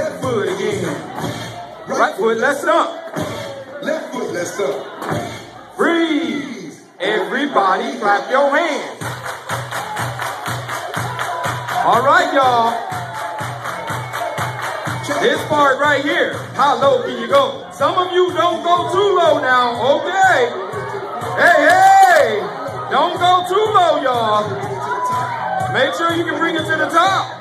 Left foot again. Right foot, let's up. Left foot, let's up. Freeze. Everybody clap your hands. All right, y'all. This part right here, how low can you go? Some of you don't go too low now, okay? Hey, don't go too low, y'all. Make sure you can bring it to the top.